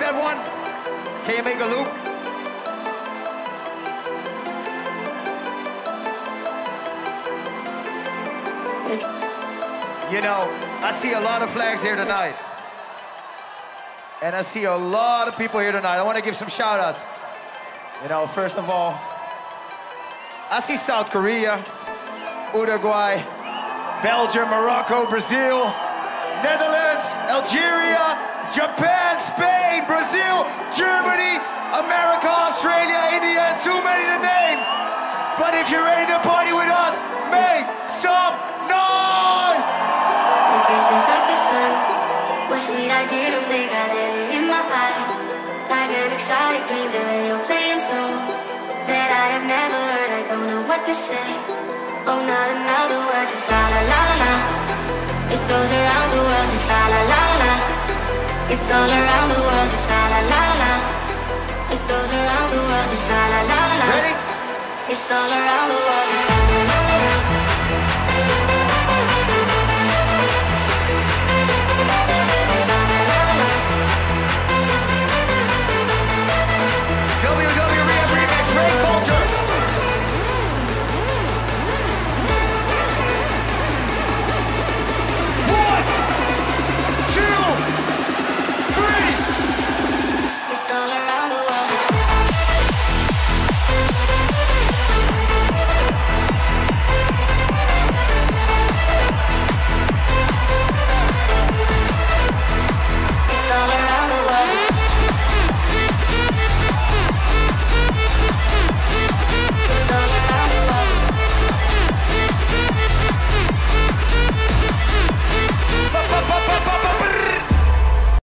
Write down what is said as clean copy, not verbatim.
that one? Can you make a loop? You know, I see a lot of flags here tonight. And I see a lot of people here tonight. I want to give some shout-outs. You know, first of all, I see South Korea, Uruguay, Belgium, Morocco, Brazil, Netherlands, Algeria, Japan, Spain, Brazil, Germany, America, Australia, India, and too many to name. But if you're ready to party with us, make some noise! The kisses of the sun were sweet, I get them, they got it in my eyes. Like an exotic dream, the radio playing songs that I have never heard, I don't know what to say. Oh, not another word, just la la la la la. It goes around the world, just la la la la. It's all around the world, just la la la la. It goes around the world, just la la la la. Ready? It's all around the world, just la la la.